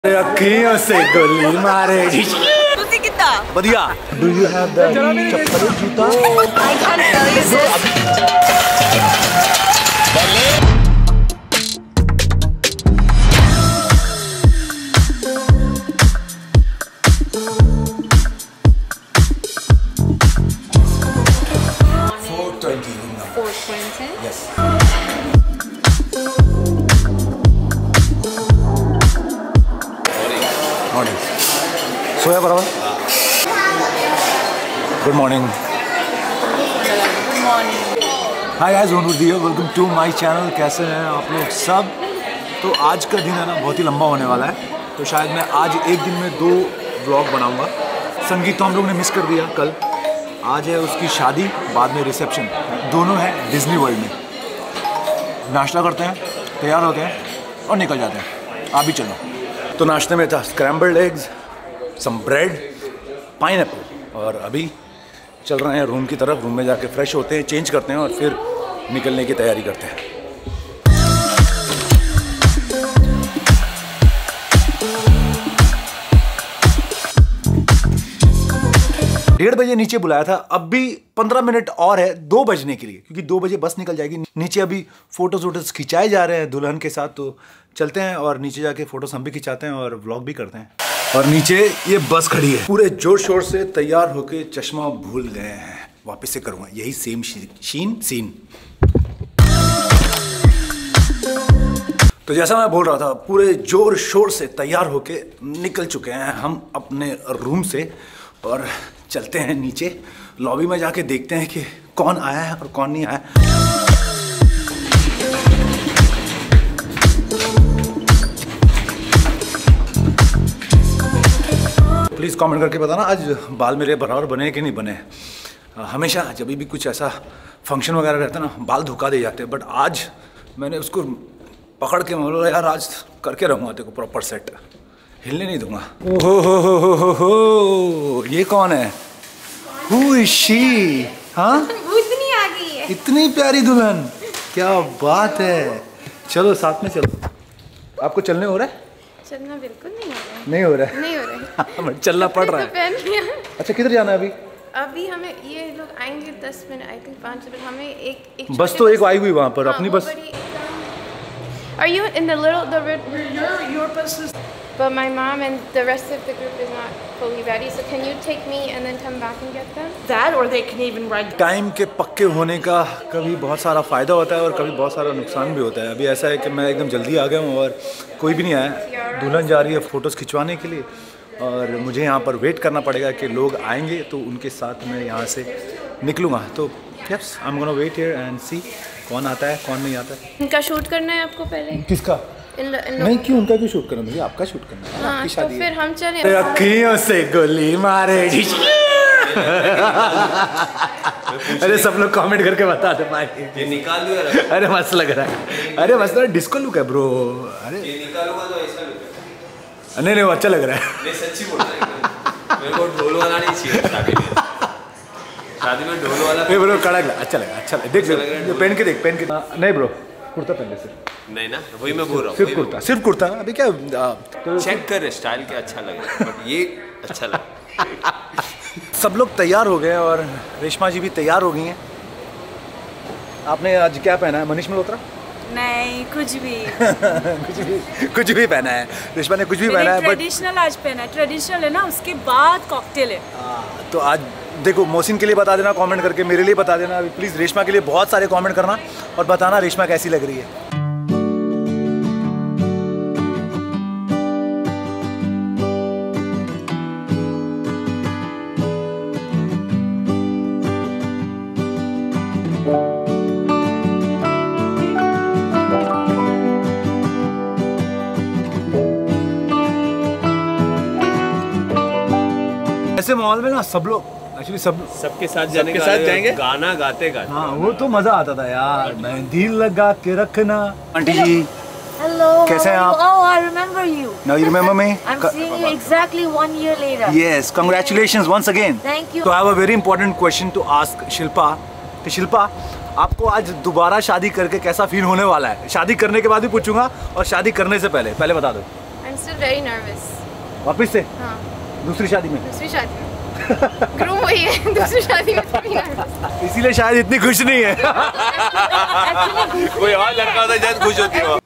अखियों से गोली मारे तुसी कितना बढ़िया। Do you have the chappal juta? I can't tell you this. सोया बराबर। Good morning. Hi guys, welcome to my channel. कैसे हैं आप लोग सब? तो आज का दिन है ना बहुत ही लंबा होने वाला है, तो शायद मैं आज एक दिन में 2 व्लॉग बनाऊंगा। संगीत तो हम लोग ने मिस कर दिया कल। आज है उसकी शादी, बाद में रिसेप्शन, दोनों है डिज्नी वर्ल्ड में। नाश्ता करते हैं, तैयार होते हैं और निकल जाते हैं। आप भी चलो। तो नाश्ते में था scrambled eggs, some bread, pineapple, और अभी चल रहे हैं रूम की तरफ। रूम में जाके फ्रेश होते हैं, चेंज करते हैं और फिर निकलने की तैयारी करते हैं। 1:30 बजे नीचे बुलाया था, अब भी 15 मिनट और है 2 बजने के लिए, क्योंकि 2 बजे बस निकल जाएगी। नीचे अभी फोटोज वोटोज खिंचाए जा रहे हैं दुल्हन के साथ, तो चलते हैं और नीचे जाके फोटोज हम भी खिंचाते हैं और व्लॉग भी करते हैं। और नीचे ये बस खड़ी है, पूरे जोर शोर से तैयार होके चश्मा भूल गए हैं। वापस से करूँगा यही सेम सीन। तो जैसा मैं बोल रहा था, पूरे जोर शोर से तैयार होके निकल चुके हैं हम अपने रूम से और चलते हैं नीचे। लॉबी में जाके देखते हैं कि कौन आया है और कौन नहीं आया। प्लीज़ कमेंट करके बताना आज बाल मेरे बराबर बने कि नहीं बने। हमेशा जब भी कुछ ऐसा फंक्शन वगैरह रहता है ना, बाल धुका दे जाते हैं, बट आज मैंने उसको पकड़ के बोला यार आज करके रहूँगा तेरे को प्रॉपर सेट, हिलने नहीं दूंगा। ओहो, ये कौन है? Who is she? हाँ? इतनी आ गई है। इतनी प्यारी दुल्हन, क्या बात है। चलो साथ में चलो। आपको चलने हो रहा है? चलना बिल्कुल नहीं हो रहा है। नहीं हो रहा है? नहीं हो रहा है। चलना पड़ रहा है। अच्छा, किधर जाना है अभी? अभी हमें ये लोग आएंगे 10 मिनट, आई थिंक 5 मिनट। हमें एक बस तो एक आई हुई वहाँ पर, अपनी बस। Are you in the your bus is? But my mom and the rest of the group is not fully ready. So can you take me and then come back and get them? That or they can even ride. Time के पक्के होने का कभी बहुत सारा फ़ायदा होता है और कभी बहुत सारा नुकसान भी होता है। अभी ऐसा है कि मैं एकदम जल्दी आ गया हूँ और कोई भी नहीं आया। दुल्हन जा रही है फ़ोटोज़ खिंचवाने के लिए और मुझे यहाँ पर वेट करना पड़ेगा कि लोग आएंगे तो उनके साथ मैं यहाँ से निकलूँगा। तो yes, I am gonna wait here and see कौन आता है कौन नहीं आता है। इनका शूट करना है आपको पहले? किसका? नहीं, क्यों उनका क्यों शूट करना, मुझे आपका शूट करना है। हाँ, आपकी शादी तो फिर हम चले। अखियों से गोली मारे। अरे सब लोग कमेंट करके बता दे भाई, ये निकाल दो। अरे मस्त लग रहा है। अरे मस्त डिस्को लुक है ब्रो। अरे ये निकालूंगा तो ऐसा लुक है। नहीं वो अच्छा लग रहा है। मैं सच्ची बोल रहा हूं, मेरे को ढोल वाला नहीं चाहिए शादी में ढोल वाला। नहीं ब्रो, कड़क अच्छा लगा। देख पहन के देख, पहन के। नहीं ब्रो, कुर्ता पहन ले सिर्फ। नहीं ना, वही मैं बोल रहा हूँ, सिर्फ कुर्ता। अभी क्या तो चेक कर स्टाइल क्या अच्छा लग रहा है, बट ये अच्छा लगा। सब लोग तैयार हो गए और रेशमा जी भी तैयार हो गई हैं। आपने आज क्या पहना है? मनीष मल्होत्रा? नहीं, कुछ भी कुछ भी पहना है। रेशमा ने कुछ भी पहना है, ट्रेडिशनल आज पहना है। ट्रेडिशनल है ना, उसके बाद कॉकटेल है। तो आज देखो, मोहसिन के लिए बता देना कमेंट करके, मेरे लिए बता देना। प्लीज़ रेशमा के लिए बहुत सारे कमेंट करना और बताना रेशमा कैसी लग रही है। ऐसे माहौल में ना सब लोग एक्चुअली सबके साथ जाएंगे, गाना गाते गाते। हाँ, वो तो मजा आता था यार। मेहंदी लगा के रखना। Aunty ji Hello. कैसे हैं आप? Oh, I remember you. Now you remember me? I'm seeing you exactly 1 year later. Yes, congratulations once again. Thank you. So I have a very important question to ask Shilpa. तो शिल्पा, आपको आज दोबारा शादी करके कैसा फील होने वाला है? शादी करने के बाद भी पूछूंगा और शादी करने से पहले बता दो। I I'm still very nervous. वापस से हाँ, दूसरी शादी में? दूसरी शादी में। ग्रूम वही है, दूसरी शादी में भी nervous। इसीलिए शायद इतनी खुश नहीं है। कोई और लड़का होता शायद खुश होती हो।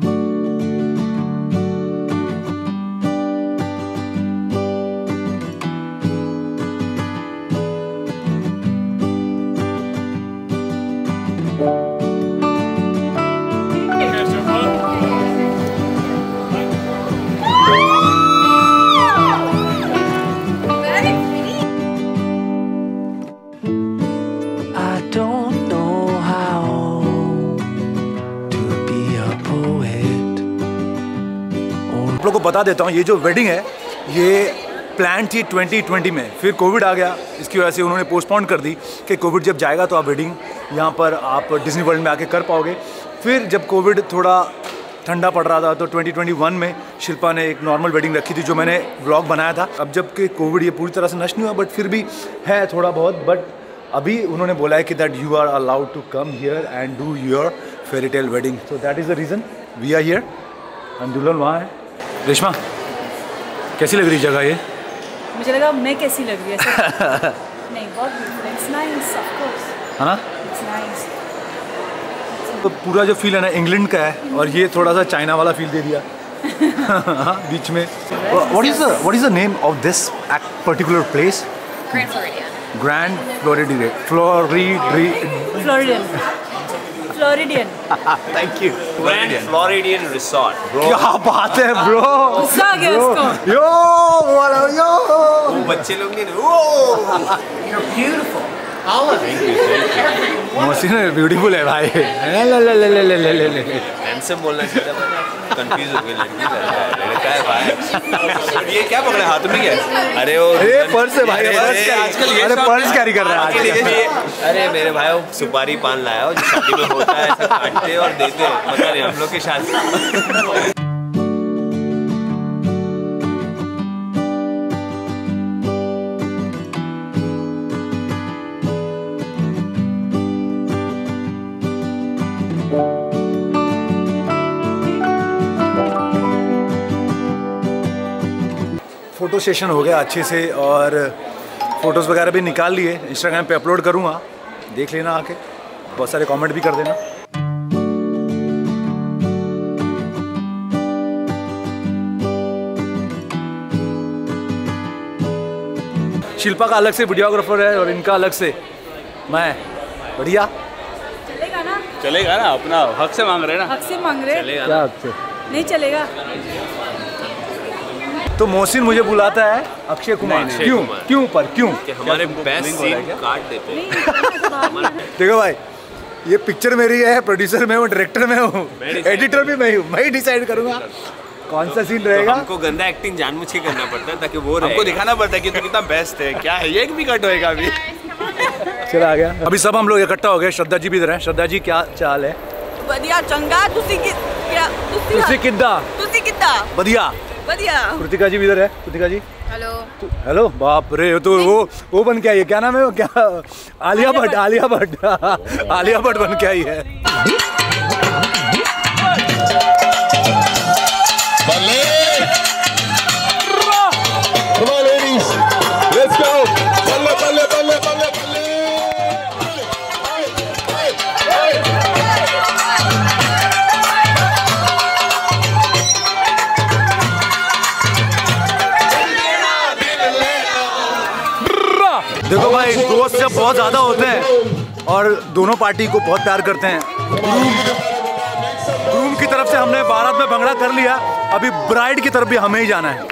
आप लोगों को बता देता हूँ, ये जो वेडिंग है ये प्लान थी 2020 में, फिर कोविड आ गया। इसकी वजह से उन्होंने पोस्टपोन कर दी कि कोविड जब जाएगा तो आप वेडिंग यहाँ पर आप डिज्नी वर्ल्ड में आके कर पाओगे। फिर जब कोविड थोड़ा ठंडा पड़ रहा था तो 2021 में शिल्पा ने एक नॉर्मल वेडिंग रखी थी जो मैंने व्लॉग बनाया था। अब जब कि कोविड ये पूरी तरह से नष्ट नहीं हुआ बट फिर भी है थोड़ा बहुत, बट अभी उन्होंने बोला है कि that you are allowed to come here and do your fairy tale wedding. So that is the reason we are here and दुल्हन वहाँ है। रेशमा, कैसी लग रही जगह ये? मुझे लगा मैं कैसी लग रही है। नहीं, बहुत beautiful. It's nice, of course. है ना? It's nice. तो पूरा जो फील है ना इंग्लैंड का है और ये थोड़ा सा चाइना वाला फील दे दिया बीच में। What is the name of this particular place? Grand Floridian. Grand Floridian. Floridian. Thank you. Grand Floridian Resort, bro. क्या बात है ब्रो। गुस्सा आ गया उसको। यो वाला यो। वो बच्चे लोग नहीं। You're beautiful. All of it. Mohsin beautiful है भाई। हैंडसम बोलना चाहिए था, कंफ्यूज हो गई लड़की लड़का है भाई। ये क्या पकड़ा हाथ में क्या? अरे वो पर्स है भाई, आजकल ये पर्स कैरी कर रहा है आजकल। अरे मेरे भाई वो सुपारी पान लाया हो जो शादी में होता है, ऐसा काटते और देते। पता नहीं हम लोग की शादी। फ़ोटो सेशन हो गया अच्छे से और फ़ोटोज़ वगैरह भी निकाल लिए, इंस्टाग्राम पे अपलोड करूँगा, देख लेना आके, बहुत सारे कमेंट भी कर देना। शिल्पा का अलग से वीडियोग्राफर है और इनका अलग से मैं। बढ़िया चलेगा ना? चलेगा ना, अपना हक से मांग रहे हैं ना। हक से मांग रहे हैं? चलेगा क्या ना? हक से? नहीं चलेगा। तो मोहसिन मुझे बुलाता है अक्षय कुमार। नहीं, क्यों कुमार। क्यों पर क्यों? कि हमारे बेस्ट सीन काट देते हैं। देखो भाई, ये पिक्चर मेरी है, प्रोड्यूसर मैं हूँ, डायरेक्टर मैं हूँ, एडिटर भी मैं हूँ, मैं ही डिसाइड करूँगा कौन सा सीन रहेगा। हमको गंदा एक्टिंग जानबूझ के करना पड़ता है ताकि वो हमको दिखाना पड़ता है कि तू कितना बेस्ट है। क्या है ये भी कट होएगा अभी। चला आ गया। अभी सब हम लोग इकट्ठा हो गए। श्रद्धा जी भी इधर हैं। श्रद्धा जी क्या चाल है? बढ़िया चंगा। तुसी किद्दा बढ़िया। कृतिका जी भी इधर है। कृतिका जी हेलो। हेलो। बाप रे, तो वो बन के आई है, क्या नाम है वो, क्या आलिया भट्ट बन के आई है। देखो भाई, दोस्त जब बहुत ज़्यादा होते हैं और दोनों पार्टी को बहुत प्यार करते हैं। ग्रूम की तरफ से हमने बारात में भंगड़ा कर लिया, अभी ब्राइड की तरफ भी हमें ही जाना है।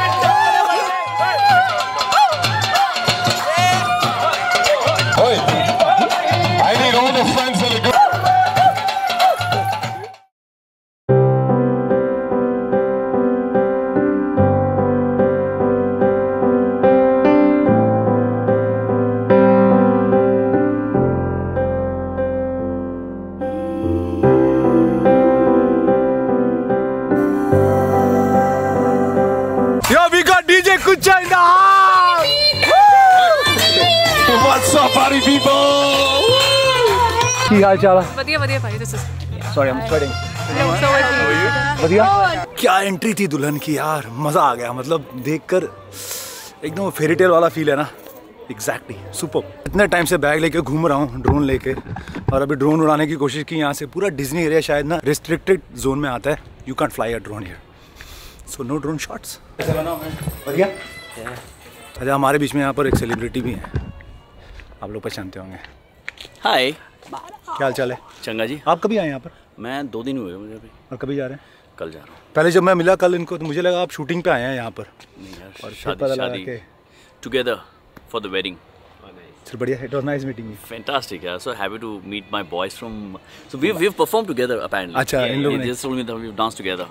We got DJ Kucha in the house. What's up, party people? ਕੀ ਹਾਲ ਚਾਲ ਆ? ਵਧੀਆ ਭਾਈ, this is Sorry, I'm sweating. so बढ़िया क्या एंट्री थी दुल्हन की यार, मज़ा आ गया। मतलब देखकर एकदम फेरी टेल वाला फील है ना। Exactly super. इतने टाइम से बैग लेके घूम रहा हूँ ड्रोन लेके, और अभी ड्रोन उड़ाने की कोशिश की यहाँ से। पूरा डिज्नी एरिया शायद ना रिस्ट्रिक्टेड जोन में आता है, you can't fly a drone here, so no drone shots. बढ़िया। अच्छा हमारे बीच में यहाँ पर एक सेलिब्रिटी भी है, आप लोग पहचानते होंगे। हाय, क्या हाल चाल है? चंगा जी। आप कभी आए यहाँ पर? मैं 2 दिन हुए मुझे अभी। और कभी जा रहे हैं? कल जा रहा हूँ। पहले जब मैं मिला कल इनको तो मुझे लगा आप शूटिंग पे आए हैं यहाँ पर। नहीं यार, और फिर पता लगा कि टुगेदर फॉर द वेडिंग। चल बढ़िया, it was nice meeting you. Fantastic, yeah. So happy to meet my boys from. So we've performed together apparently. अच्छा, इन लोगों ने They just told me that we've danced together.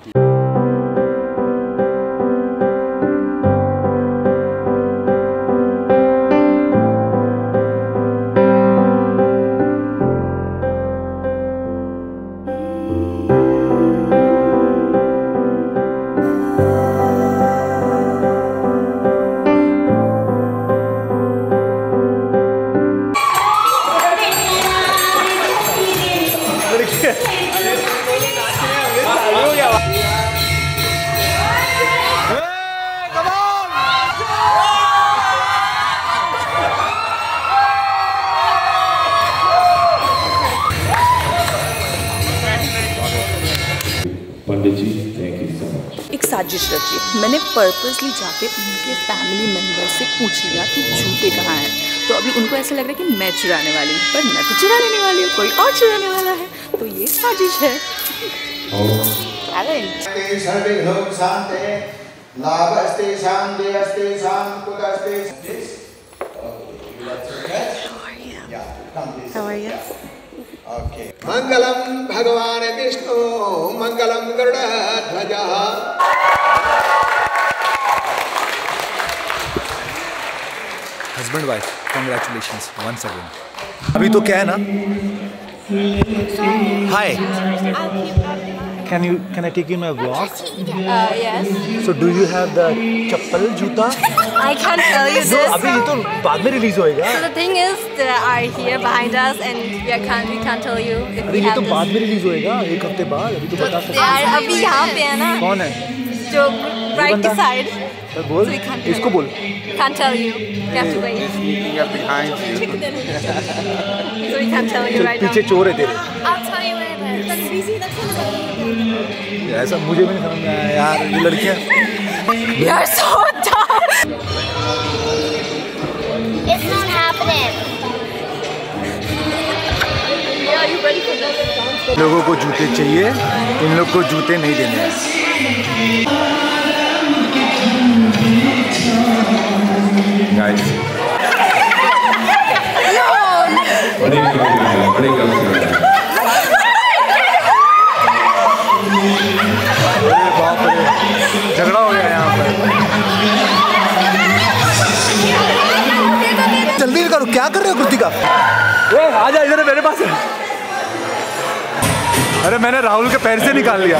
एक साजिश रची। मैंने purposely जाके उनके फैमिली मेम्बर से पूछ लिया कि जूते कहाँ हैं। तो अभी उनको ऐसा लग रहा है कि मैं चुराने वाली हूँ, पर मैं तो चुराने नहीं वाली हूँ, कोई और चुराने वाला है। तो ये साजिश है। मंगलम भगवान विष्णु मंगलम गरुड़ध्वजा। Husband wife congratulations once again. अभी तो क्या है ना, hi can I take you my vlog? Yes. So do you have the chappal juta? I can't tell you जो this. अभी ये तो बाद में रिलीज होएगा। So the thing is, they are here behind us, and we can't tell you if अरे we ये have तो this. बाद में रिलीज होएगा, एक हफ्ते बाद। अभी तो बता They सकते are अभी यहाँ पे है ना, कौन है? जो right बंदा? की side. तो बोल, So we can't tell इसको you. बोल। Can't tell you. You have to wait. So we can't tell you चल, right now. पीछे चोर है तेरे। I'll tell you where it is. ऐसा मुझे भी नहीं समझ में आया यार, ये लड़कियाँ। You are so dumb. It's not happening. Yeah, you ready for that? लोगों को जूते चाहिए, इन लोग को जूते नहीं देने हैं। Guys. अरे बाप रे, झगड़ा हो गया यहाँ पर। जल्दी करो, क्या कर रहे हो कृतिका? ए, आ जा इधर, मेरे पास है। अरे मैंने राहुल के पैर से निकाल लिया।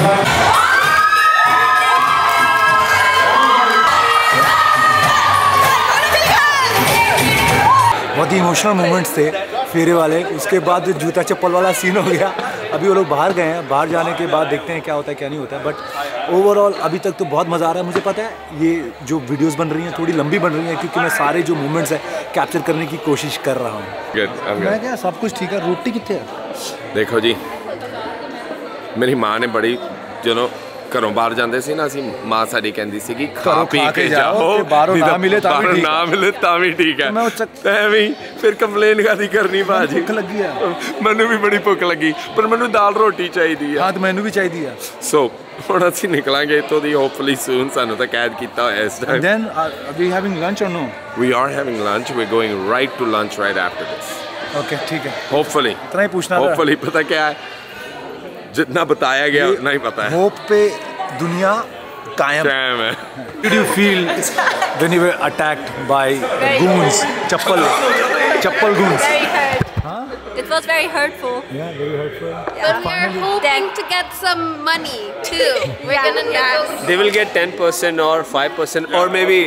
बहुत ही इमोशनल मोमेंट्स थे फेरे वाले। उसके बाद जूता चप्पल वाला सीन हो गया। अभी वो लोग बाहर गए हैं, बाहर जाने के बाद देखते हैं क्या होता है क्या नहीं होता है। बट ओवरऑल अभी तक तो बहुत मज़ा आ रहा है। मुझे पता है ये जो वीडियोस बन रही हैं थोड़ी लंबी बन रही हैं, क्योंकि मैं सारे जो मोमेंट्स हैं कैप्चर करने की कोशिश कर रहा हूँ। मैं क्या, सब कुछ ठीक है। रोटी कितने है? देखो जी, मेरी माँ ने बड़ी घरों बाहर जाते सी ना, असी माँ साड़ी कहती सी कि खा पी के जाओ, बाहरों ना मिले ता भी ठीक ना मिले ता भी ठीक है। मैं फिर कंप्लेन कादी करनी भाजी? भुख लगी है। मैनू भी बड़ी भुख लगी, पर मैनू दाल रोटी चाहिए। हाँ तो मैनू भी चाहिए। सो हुण असीं निकलांगे इत्थों दी, होपफुली सून। सानू तो कैद कीता होया इस time. Then are we having lunch or no? We are having lunch. We're going right to lunch right after this. Okay, ठीक है। Hopefully. इतना ही पूछना था। Hopefully, पता क्या है, जितना बताया गया उतना ही पता है। होप पे दुनिया कायम है। Did you feel when you were attacked by goons? Chappal goons. Very hurt. It was very hurtful. Yeah, very hurtful. But we're hoping to get some money too. We're gonna negotiate. They will get 10% or 5% or maybe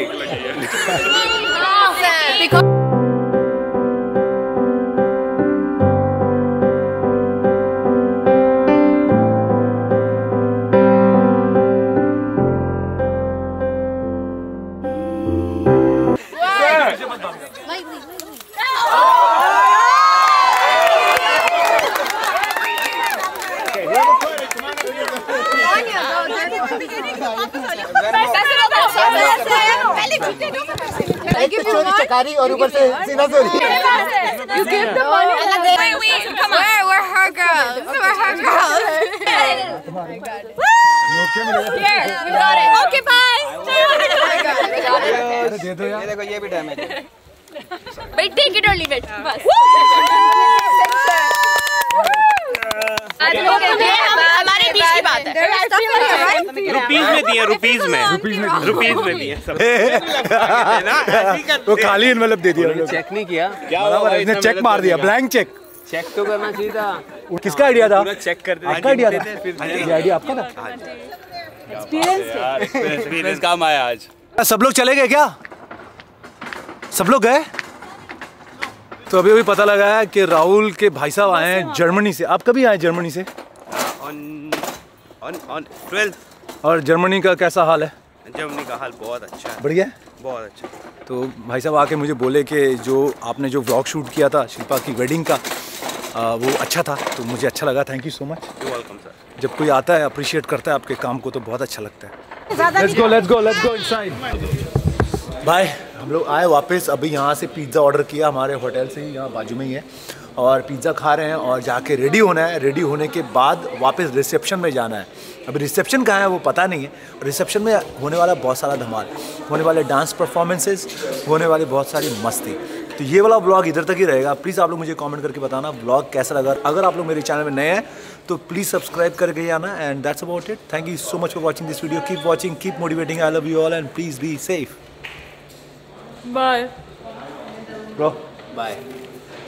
Because मत भाग। चकारी और ऊपर से सीना चोरी। You give the money. Come on. We're her girls. We're her girls. Here, we got it. Okay, bye. दे दो यार। ये देखो ये भी डैमेज है। Wait, take it or leave it. बस। हमारे बीच की बात है। रुपीज में दिए, रुपीज में दिए सब। वो खाली इन्वेलप दे दिया। चेक नहीं किया क्या? इसने चेक मार दिया, ब्लैंक चेक। चेक तो करना चाहिए था। किसका आइडिया था? चेक कर देते। आपका आइडिया था? ये आइडिया आपका था? एक्सपीरियंस काम आया आज। सब लोग चले गए क्या? सब लोग गए? तो अभी पता लगा है कि राहुल के भाई साहब आए हैं जर्मनी से। आप कभी आए जर्मनी से? ऑन 12। और जर्मनी का कैसा हाल है? जर्मनी का हाल बहुत अच्छा है। बढ़िया है? बहुत अच्छा। तो भाई साहब आके मुझे बोले कि जो आपने जो व्लॉग शूट किया था शिल्पा की वेडिंग का वो अच्छा था, तो मुझे अच्छा लगा। Thank you so much. You welcome sir. जब कोई आता है अप्रिशिएट करता है आपके काम को तो बहुत अच्छा लगता है। Let's go inside. भाई हम लोग आए वापस। अभी यहाँ से पिज़्ज़ा ऑर्डर किया हमारे होटल से ही, यहाँ बाजू में ही है, और पिज़्ज़ा खा रहे हैं और जाके रेडी होना है। रेडी होने के बाद वापस रिसेप्शन में जाना है। अभी रिसेप्शन कहाँ है वो पता नहीं है। रिसेप्शन में होने वाला बहुत सारा धमाल, होने वाले डांस परफॉर्मेंसेस, होने वाली बहुत सारी मस्ती। तो ये वाला व्लॉग इधर तक ही रहेगा। प्लीज़ आप लोग मुझे कमेंट करके बताना व्लॉग कैसा लगा। अगर आप लोग मेरे चैनल में नए हैं तो प्लीज़ सब्सक्राइब करके आना। And that's about it. Thank you so much for watching this video. Keep watching, keep motivating. I love you all and please be safe. Bye. Bro. Bye.